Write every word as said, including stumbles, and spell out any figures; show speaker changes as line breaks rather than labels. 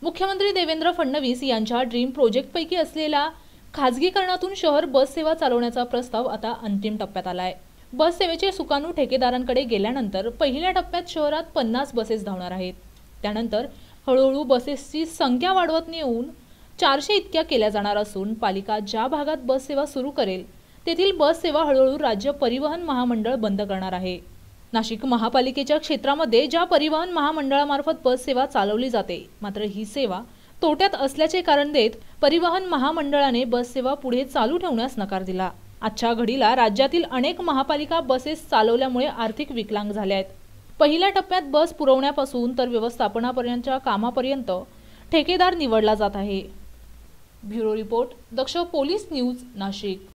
मुख्यमंत्री देवेंद्र फडणवीस यांच्या ड्रीम प्रोजेक्टपैकी असलेला खाजगीकरणातून शहर बस सेवा चालवण्याचा प्रस्ताव आता अंतिम टप्प्यात आलाय। बस सेवेचे सुकाणू ठेकेदारांकडे गेल्यानंतर पहिल्या टप्प्यात शहरात पन्नास बसेस धावणार आहेत। त्यानंतर हळूहळू बसेसची संख्या वाढवत नेऊन चारशे इतक्या केल्या जाणार असून पालिका ज्या भागात बस सेवा सुरू करेल तेथील बस सेवा हळूहळू राज्य परिवहन महामंडळ बंद करणार आहे। नाशिक महापालिकेच्या क्षेत्रामध्ये ज्या परिवहन महामंडळामार्फत बस सेवा चालवली जाते, मात्र ही सेवा तोट्यात असल्याचे कारण देत परिवहन महामंडळाने बस सेवा पुढे चालू ठेवण्यास नकार दिला। आजच्या घडीला राज्यातील अनेक महापालिका बसेस चालवल्यामुळे आर्थिक विकलांग झाल्या आहेत। पहिल्या टप्प्यात बस पुरवण्यापासून तर व्यवस्थापनापर्यंतच्या कामापर्यंत ठेकेदार निवडला जात आहे। Bureau report, Daksh police news, Nashik.